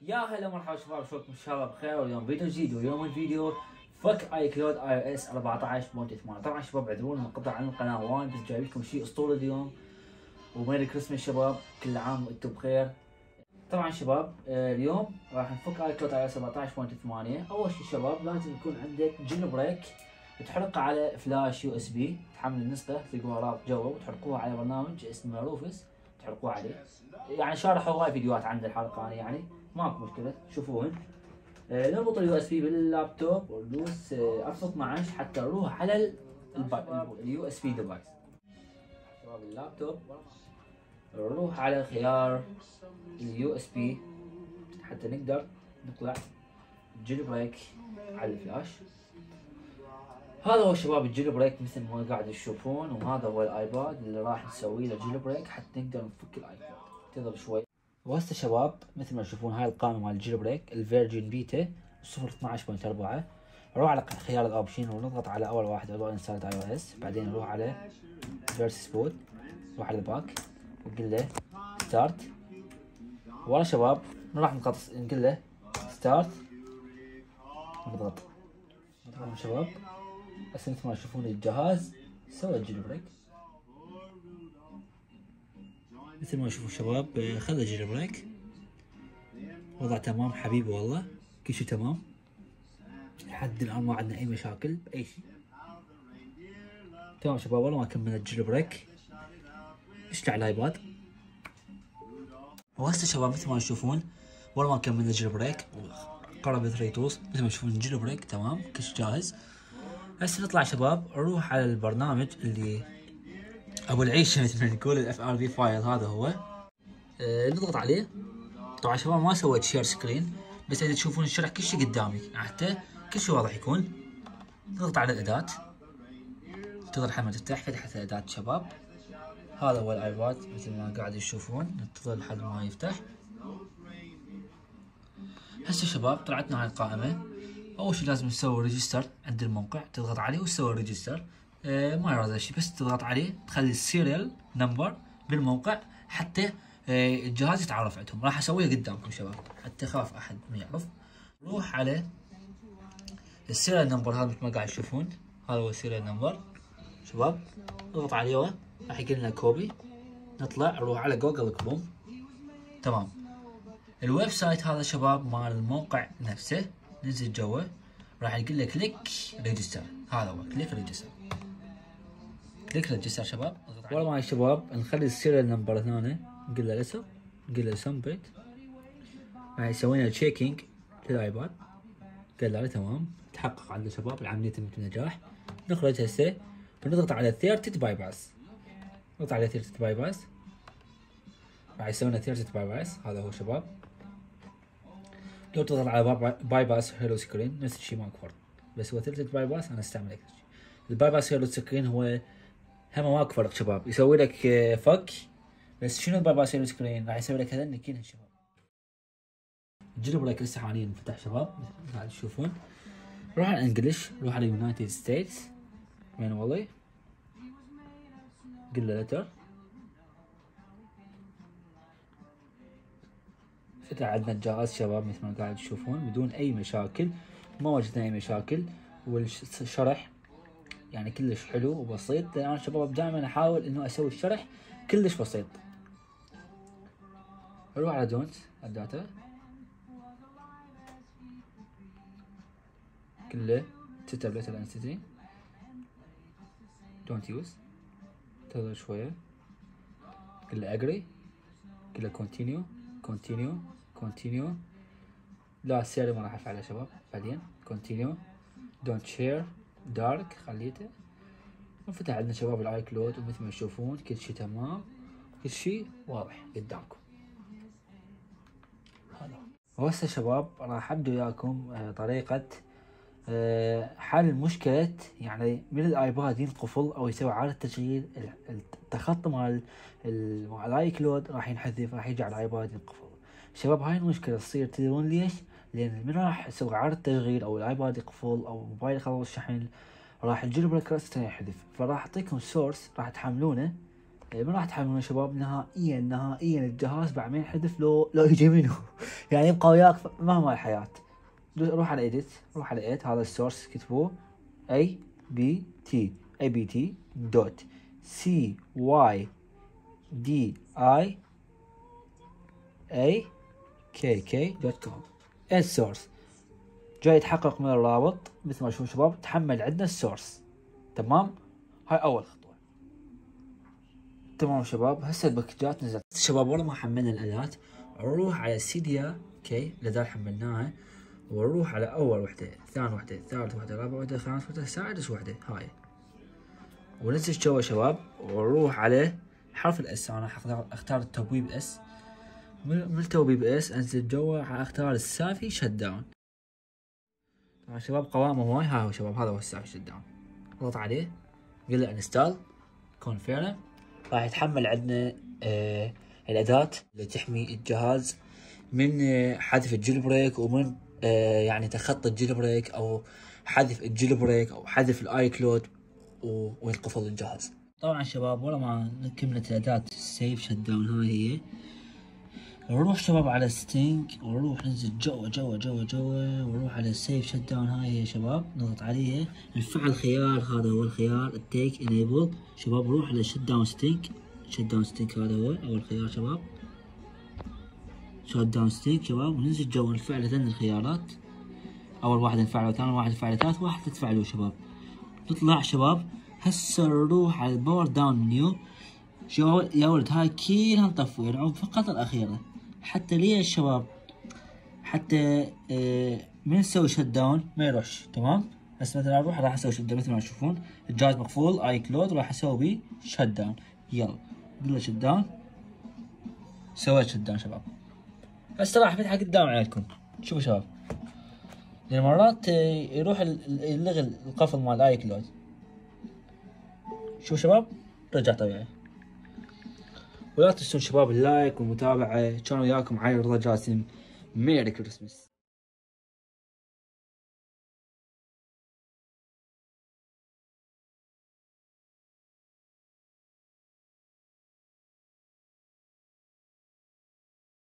يا هلا مرحبا شباب، شلونكم ان شاء الله بخير. واليوم فيديو جديد، واليوم الفيديو فك اي كلود اي او اس 14.8. طبعا شباب اعذروني المقطع عن القناه وايد، بس جايب لكم شيء اسطوري اليوم. وميري كريسمس شباب، كل عام وانتم بخير. طبعا شباب اليوم راح نفك اي كلود اي او اس 14.8. اول شيء شباب لازم يكون عندك جيل بريك تحرقه على فلاش يو اس بي، تحمل النسخه تلقوها رابط جوا وتحرقوها على برنامج اسمه روفس تحرقوه عليه. يعني شارحوا هواي فيديوهات عن الحرقه يعني ماكو مشكله تشوفوهن. نربط اليو اس بي باللابتوب وندوس اف 12 حتى نروح على اليو اس بي ديفايس. شباب اللابتوب نروح على خيار اليو اس بي حتى نقدر نطلع الجيل بريك على الفلاش. هذا هو شباب الجيل بريك مثل ما قاعد تشوفون، وهذا هو الايباد اللي راح نسوي له جيل بريك حتى نقدر نفك الايباد. انتظر شوي. وهسه شباب مثل ما تشوفون هاي القائمه مال الجيل بريك الفيرجن بيتا 0.12.4. نروح على خيار الاوبشن ونضغط على اول واحد اللي هو انستال اي او اس، بعدين نروح على فيرسس بوت، نروح على الباك ونقول له ستارت. ورا شباب راح نقول له ستارت ونضغط شباب. بس مثل ما تشوفون الجهاز سوى الجيل بريك مثل ما تشوفون شباب، خذ الجيل بريك وضع تمام حبيبي، والله كل شيء تمام لحد الان ما عندنا اي مشاكل باي شيء. تمام شباب، والله ما كملنا الجيل بريك. اشتغل الايباد. وهسه شباب مثل ما تشوفون والله ما كملنا الجيل بريك وقرب 3 توص. مثل ما تشوفون الجيل بريك تمام كل شيء جاهز. هسه نطلع شباب نروح على البرنامج اللي ابو العيشه مثل ما نقول الاف ار في فايل. هذا هو نضغط عليه. طبعا شباب ما سويت شير سكرين، بس اذا تشوفون الشرح كل شيء قدامي حتى كل شيء واضح يكون. نضغط على الاداة، تنتظر لحد ما تفتح. فتحت الاداة شباب. هذا هو الايباد مثل ما قاعد تشوفون، ننتظر لحد ما يفتح. هسه شباب طلعتنا هاي القائمة. اول شيء لازم نسوي ريجستر عند الموقع، تضغط عليه وتسوي ريجستر. ما يراد هذا الشيء، بس تضغط عليه تخلي السيريال نمبر بالموقع حتى الجهاز يتعرف عندهم. راح اسويه قدامكم شباب حتى خاف احد ما يعرف. نروح على السيريال نمبر هذا مثل ما قاعد تشوفون. هذا هو السيريال نمبر شباب. نضغط عليه راح يقول لنا كوبي. نطلع نروح على جوجل كروم. تمام. الويب سايت هذا شباب مال الموقع نفسه ننزل جوه راح يقول لك كليك ريجستر. هذا هو كليك ريجستر. كليك ريجستر شباب. والله معي شباب نخلي السيريال نمبر هنا، نقول له الاسم، نقول له سمبت. راح يسوي لنا تشيكينج للايباد. قال له تمام، تحقق عنده شباب العمليه تمت بنجاح. نخرج هسه ونضغط على ثيرتد باي باس. نضغط على ثيرتد باي باس راح يسوي لنا ثيرتد باي باس. هذا هو شباب. لو تضغط على باي باس هيلو سكرين نفس الشيء ماكو فرق، بس هو ثيرتد باي باس انا استعمل اكثر شيء. الباي باس هيلو سكرين هو هم ماكو فرق شباب، يسوي لك فك. بس شنو الباي باس هيلو سكرين؟ راح يسوي لك هذا النكين شباب. الجيل بريك لسه حاليا فتح شباب مثل ما تشوفون. روح على انجلش، روح على يونايتد ستيتس. وين والله؟ قل له لتر. فتح عندنا الجهاز شباب مثل ما قاعد تشوفون بدون اي مشاكل، ما وجدنا اي مشاكل. والشرح يعني كلش حلو وبسيط. انا شباب دائما احاول انه اسوي الشرح كلش بسيط. اروح على دونت الداتا كله تابلت الانستي دونت يوز. انتظر شويه. كله اجري، كله كونتينيو كونتينيو كونتينيو. لا السيري ما راح افعله شباب، بعدين كونتينيو. دونت شير دارك خليته. وفتح عندنا شباب الاي كلود، ومثل ما تشوفون كل شيء تمام، كل شيء واضح قدامكم. هذا وهسه شباب راح ابدا وياكم طريقة حل مشكلة يعني من الايباد ينقفل او يسوي اعادة تشغيل. التخطي مال الاي كلود راح ينحذف، راح يجي على الايباد ينقفل. شباب هاي المشكلة تصير تدرون ليش؟ لان من راح يسوي اعادة تشغيل او الايباد يقفل او موبايل خلص الشحن راح الجيل بريك راسته ينحذف. فراح اعطيكم سورس راح تحملونه. ما راح تحملونه شباب نهائيا نهائيا الجهاز بعد ما ينحذف لو يجي منه يعني يبقى وياك مهما الحياة. روح على ايديت، روح على ايديت، هذا السورس كتبوه abt دوت cydiakk.com. السورس جاي يتحقق من الرابط مثل ما تشوفون شباب. تحمل عندنا السورس، تمام. هاي اول خطوة. تمام شباب. هسه الباكجات نزلت شباب. ورا ما حملنا الاداة نروح على سيديا كي الاداة حملناها، ونروح على اول وحدة، ثاني وحدة، ثالث وحدة، رابع وحدة، خامس وحدة، سادس وحدة، هاي. وننزل جوا شباب، ونروح على حرف الاس. انا اختار التبويب اس. من التبويب اس انزل جوا اختار السافي شت داون. طبعا شباب قوامه هواي. ها هو شباب، هذا هو السافي شت داون. اضغط عليه، قل له انستال، كونفيرم. راح يتحمل عندنا الأداة اللي تحمي الجهاز من حذف الجيل بريك، ومن يعني تخطي الجيل بريك أو حذف الجيل بريك أو حذف الآي كلود وينقفل الجهاز. طبعا شباب ورا ما كملت الأداة السيف شت داون هاي هي، نروح شباب على ستينج، ونروح ننزل جوا ونروح على السيف شت داون هاي هي شباب. نضغط عليها، نفعل خيار، هذا هو الخيار التيك انيبل شباب. نروح على شت داون ستينج. شت داون ستينج هذا هو اول خيار شباب. شت داون ستينج شباب، وننزل جوا نفعل ثلاث الخيارات. اول واحد نفعله، ثاني واحد نفعله، ثالث واحد تفعله شباب. نطلع شباب. هسه نروح على الباور داون منيو. يا ولد هاي كلها نطفي، نعوم فقط الاخيره. حتى ليش شباب؟ حتى من نسوي شت داون ما يروحش، تمام. بس مثلا اروح راح اسوي شت داون مثل ما تشوفون الجهاز مقفول اي كلود، راح اسوي بيه شت داون. يلا قل له شت داون. سويت شت داون شباب. هسه راح افتحها قدام عينكم. شوفوا شباب، لان مرات يروح يلغي القفل مال اي كلود. شوفوا شباب رجع طبيعي. ولا تنسون شباب اللايك والمتابعة. كان وياكم عايل رضا جاسم. ميري كريسمس.